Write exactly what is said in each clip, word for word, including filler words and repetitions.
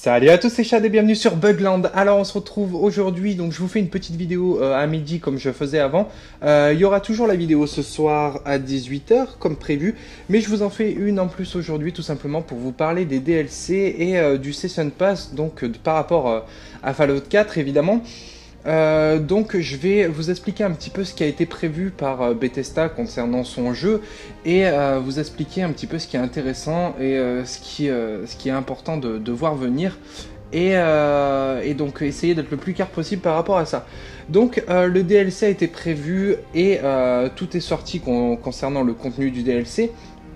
Salut à tous, c'est Chad et bienvenue sur Bugland. Alors on se retrouve aujourd'hui, donc je vous fais une petite vidéo euh, à midi comme je faisais avant. Euh, Il y aura toujours la vidéo ce soir à dix-huit heures comme prévu, mais je vous en fais une en plus aujourd'hui tout simplement pour vous parler des D L C et euh, du Season Pass, donc euh, par rapport euh, à Fallout quatre évidemment. Euh, donc je vais vous expliquer un petit peu ce qui a été prévu par euh, Bethesda concernant son jeu et euh, vous expliquer un petit peu ce qui est intéressant et euh, ce, qui, euh, ce qui est important de, de voir venir et, euh, et donc essayer d'être le plus clair possible par rapport à ça. Donc euh, le D L C a été prévu et euh, tout est sorti con concernant le contenu du D L C.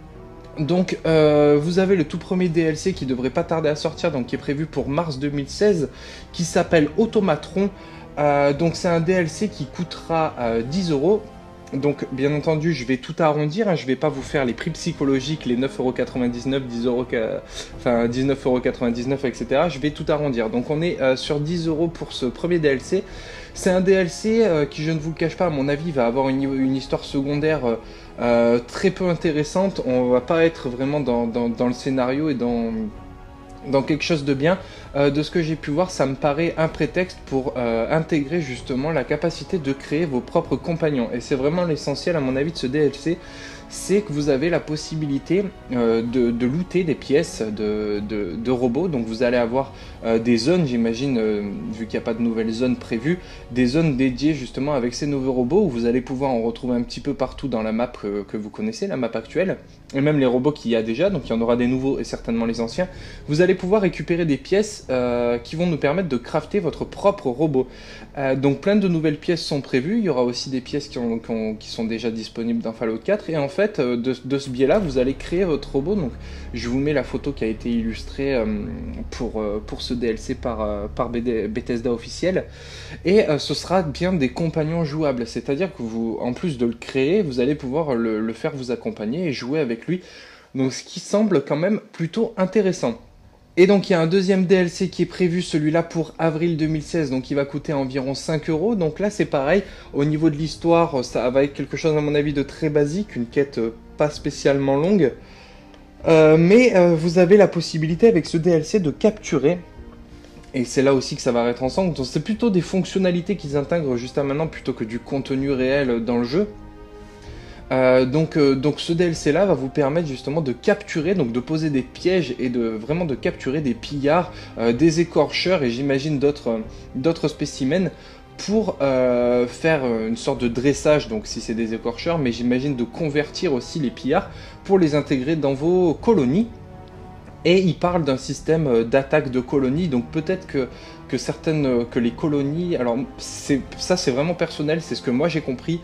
Donc euh, vous avez le tout premier D L C qui devrait pas tarder à sortir, donc qui est prévu pour mars deux mille seize, qui s'appelle Automatron. Euh, donc c'est un D L C qui coûtera euh, dix euros. Donc bien entendu je vais tout arrondir, hein, je vais pas vous faire les prix psychologiques, les neuf euros quatre-vingt-dix-neuf, dix euros, enfin dix-neuf euros quatre-vingt-dix-neuf, et cetera. Je vais tout arrondir. Donc on est euh, sur dix euros pour ce premier D L C. C'est un D L C euh, qui, je ne vous le cache pas, à mon avis va avoir une, une histoire secondaire euh, euh, très peu intéressante. On va pas être vraiment dans, dans, dans le scénario et dans... dans quelque chose de bien. Euh, de ce que j'ai pu voir, ça me paraît un prétexte pour euh, intégrer justement la capacité de créer vos propres compagnons. Et c'est vraiment l'essentiel à mon avis de ce D L C, c'est que vous avez la possibilité euh, de, de looter des pièces de, de, de robots. Donc vous allez avoir euh, des zones, j'imagine, euh, vu qu'il n'y a pas de nouvelles zones prévues, des zones dédiées justement avec ces nouveaux robots, où vous allez pouvoir en retrouver un petit peu partout dans la map que, que vous connaissez, la map actuelle, et même les robots qu'il y a déjà, donc il y en aura des nouveaux et certainement les anciens. Vous allez pouvoir récupérer des pièces euh, qui vont nous permettre de crafter votre propre robot. Euh, donc plein de nouvelles pièces sont prévues, il y aura aussi des pièces qui, ont, qui, ont, qui sont déjà disponibles dans Fallout quatre, et en fait, de, de ce biais-là, vous allez créer votre robot. Donc je vous mets la photo qui a été illustrée euh, pour, euh, pour ce D L C par, euh, par Bethesda officiel, et euh, ce sera bien des compagnons jouables, c'est-à-dire que vous, en plus de le créer, vous allez pouvoir le, le faire vous accompagner et jouer avec lui, donc ce qui semble quand même plutôt intéressant. Et donc il y a un deuxième D L C qui est prévu, celui-là pour avril deux mille seize, donc il va coûter environ cinq euros. Donc là c'est pareil, au niveau de l'histoire, ça va être quelque chose à mon avis de très basique, une quête pas spécialement longue. Euh, mais euh, vous avez la possibilité avec ce D L C de capturer, et c'est là aussi que ça va être ensemble, donc c'est plutôt des fonctionnalités qu'ils intègrent juste à maintenant plutôt que du contenu réel dans le jeu. Euh, donc, euh, donc ce D L C là va vous permettre justement de capturer, donc de poser des pièges et de vraiment de capturer des pillards, euh, des écorcheurs et j'imagine d'autres euh, d'autres spécimens pour euh, faire une sorte de dressage, donc si c'est des écorcheurs, mais j'imagine de convertir aussi les pillards pour les intégrer dans vos colonies. Et il parle d'un système d'attaque de colonies, donc peut-être que, que certaines, que les colonies, alors ça c'est vraiment personnel, c'est ce que moi j'ai compris,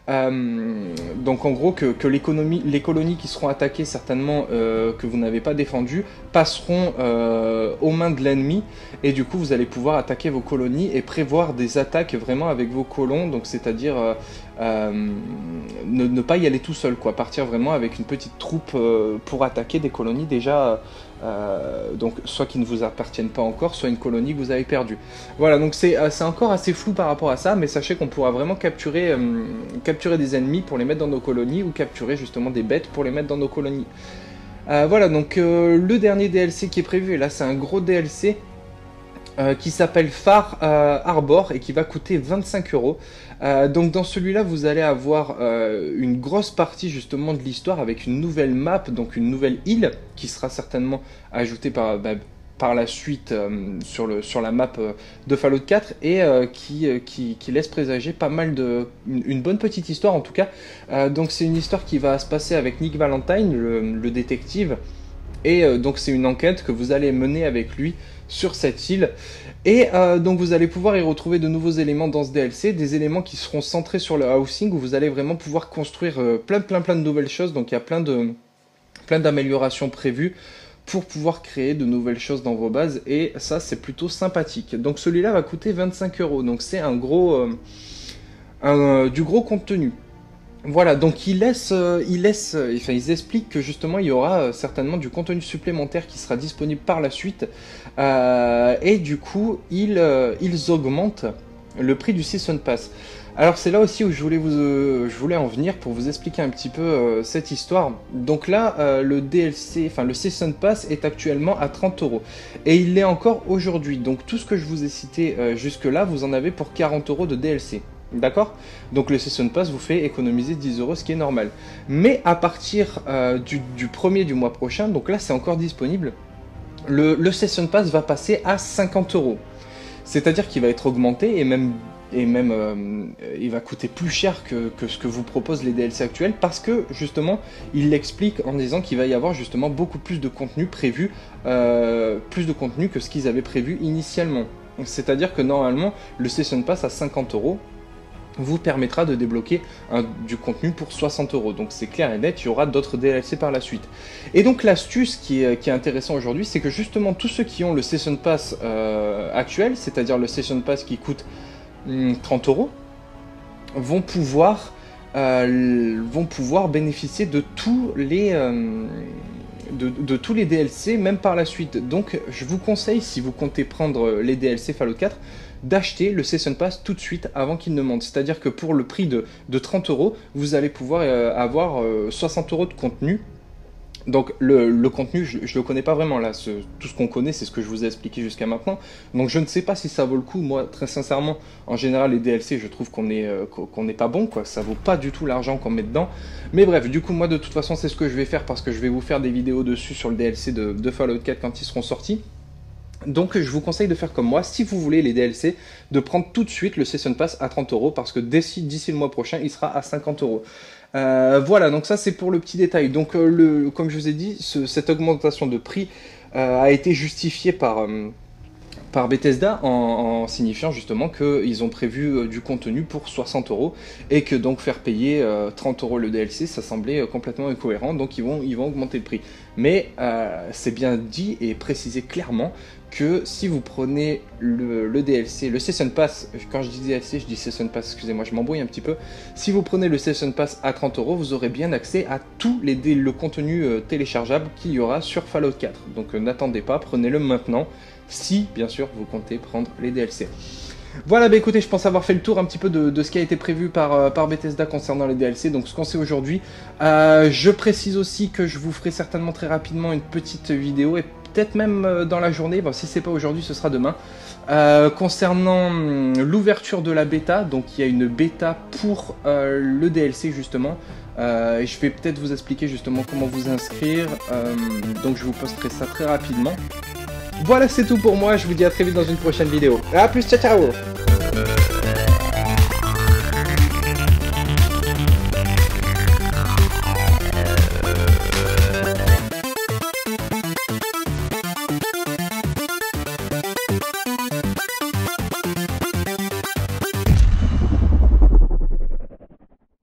euh, donc en gros que, que les, les colonies qui seront attaquées certainement, euh, que vous n'avez pas défendues, passeront euh, aux mains de l'ennemi, et du coup vous allez pouvoir attaquer vos colonies et prévoir des attaques vraiment avec vos colons, donc c'est-à-dire euh, euh, ne, ne pas y aller tout seul, quoi, partir vraiment avec une petite troupe euh, pour attaquer des colonies déjà... Euh, donc soit qui ne vous appartiennent pas encore, soit une colonie que vous avez perdue. Voilà, donc c'est euh, encore assez flou par rapport à ça, mais sachez qu'on pourra vraiment capturer, euh, capturer des ennemis pour les mettre dans nos colonies, ou capturer justement des bêtes pour les mettre dans nos colonies. Euh, voilà, donc euh, le dernier D L C qui est prévu, et là c'est un gros D L C, Euh, qui s'appelle Far euh, Harbor et qui va coûter vingt-cinq euros. Euh, donc dans celui-là, vous allez avoir euh, une grosse partie justement de l'histoire avec une nouvelle map, donc une nouvelle île qui sera certainement ajoutée par, bah, par la suite euh, sur, le, sur la map euh, de Fallout quatre et euh, qui, euh, qui, qui laisse présager pas mal de... une, une bonne petite histoire en tout cas. Euh, donc c'est une histoire qui va se passer avec Nick Valentine, le, le détective. Et euh, donc c'est une enquête que vous allez mener avec lui sur cette île. Et euh, donc vous allez pouvoir y retrouver de nouveaux éléments dans ce D L C, des éléments qui seront centrés sur le housing, où vous allez vraiment pouvoir construire euh, plein plein plein de nouvelles choses. Donc il y a plein de plein d'améliorations prévues pour pouvoir créer de nouvelles choses dans vos bases. Et ça c'est plutôt sympathique. Donc celui-là va coûter vingt-cinq euros. Donc c'est un gros euh, un, euh, du gros contenu. Voilà, donc ils laissent, euh, ils laissent, euh, enfin ils expliquent que justement il y aura euh, certainement du contenu supplémentaire qui sera disponible par la suite, euh, et du coup ils, euh, ils augmentent le prix du Season Pass. Alors c'est là aussi où je voulais, vous, euh, je voulais en venir pour vous expliquer un petit peu euh, cette histoire. Donc là, euh, le D L C, enfin le Season Pass est actuellement à trente euros. Et il l'est encore aujourd'hui. Donc tout ce que je vous ai cité euh, jusque là, vous en avez pour quarante euros de D L C. D'accord? Donc le Season Pass vous fait économiser dix euros, ce qui est normal. Mais à partir euh, du, du premier du mois prochain, donc là c'est encore disponible, le, le Season Pass va passer à cinquante euros. C'est-à-dire qu'il va être augmenté et même, et même euh, il va coûter plus cher que, que ce que vous proposent les D L C actuels, parce que justement il l'explique en disant qu'il va y avoir justement beaucoup plus de contenu prévu, euh, plus de contenu que ce qu'ils avaient prévu initialement. C'est-à-dire que normalement le Season Pass à cinquante euros vous permettra de débloquer un, du contenu pour soixante euros. Donc c'est clair et net, il y aura d'autres D L C par la suite. Et donc l'astuce qui est, qui est intéressant aujourd'hui, c'est que justement tous ceux qui ont le Season Pass euh, actuel, c'est-à-dire le Season Pass qui coûte hum, trente euros, vont pouvoir, euh, vont pouvoir bénéficier de tous les... Euh, De, de tous les D L C, même par la suite. Donc je vous conseille, si vous comptez prendre les D L C Fallout quatre, d'acheter le Season Pass tout de suite avant qu'il ne monte. C'est-à-dire que pour le prix de, de trente euros, vous allez pouvoir euh, avoir euh, soixante euros de contenu. Donc le, le contenu, je ne le connais pas vraiment là, ce, tout ce qu'on connaît c'est ce que je vous ai expliqué jusqu'à maintenant, donc je ne sais pas si ça vaut le coup. Moi très sincèrement, en général les D L C je trouve qu'on est, euh, qu'on n'est pas bon, quoi. Ça vaut pas du tout l'argent qu'on met dedans, mais bref, du coup moi de toute façon c'est ce que je vais faire, parce que je vais vous faire des vidéos dessus sur le D L C de, de Fallout quatre quand ils seront sortis. Donc je vous conseille de faire comme moi, si vous voulez les D L C, de prendre tout de suite le Season Pass à trente euros, parce que d'ici d'ici le mois prochain il sera à cinquante euros. Euh, voilà, donc ça c'est pour le petit détail. Donc euh, le, comme je vous ai dit, ce, cette augmentation de prix euh, a été justifiée par, euh, par Bethesda en, en signifiant justement qu'ils ont prévu euh, du contenu pour soixante euros, et que donc faire payer euh, trente euros le D L C, ça semblait euh, complètement incohérent, donc ils vont, ils vont augmenter le prix. Mais euh, c'est bien dit et précisé clairement que si vous prenez le, le D L C, le Season Pass, quand je dis D L C, je dis Season Pass, excusez-moi, je m'embrouille un petit peu. Si vous prenez le Season Pass à trente euros, vous aurez bien accès à tout les, le contenu euh, téléchargeable qu'il y aura sur Fallout quatre. Donc euh, n'attendez pas, prenez-le maintenant, si bien sûr vous comptez prendre les D L C. Voilà, bah écoutez, je pense avoir fait le tour un petit peu de, de ce qui a été prévu par, euh, par Bethesda concernant les D L C, donc ce qu'on sait aujourd'hui. Euh, je précise aussi que je vous ferai certainement très rapidement une petite vidéo, et peut-être même euh, dans la journée, bon, si c'est pas aujourd'hui, ce sera demain, euh, concernant hum, l'ouverture de la bêta. Donc il y a une bêta pour euh, le D L C justement, euh, et je vais peut-être vous expliquer justement comment vous inscrire, euh, donc je vous posterai ça très rapidement. Voilà, c'est tout pour moi, je vous dis à très vite dans une prochaine vidéo. A plus, ciao ciao.